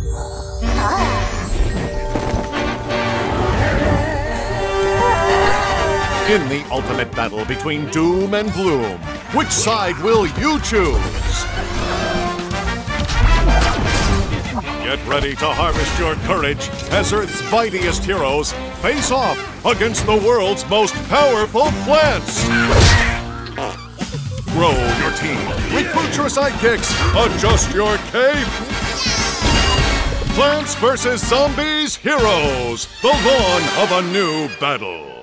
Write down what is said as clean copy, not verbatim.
In the ultimate battle between doom and gloom, which side will you choose? Get ready to harvest your courage as Earth's mightiest heroes face off against the world's most powerful plants! Grow your team, recruit your sidekicks, adjust your cape! Plants vs. Zombies Heroes, the dawn of a new battle!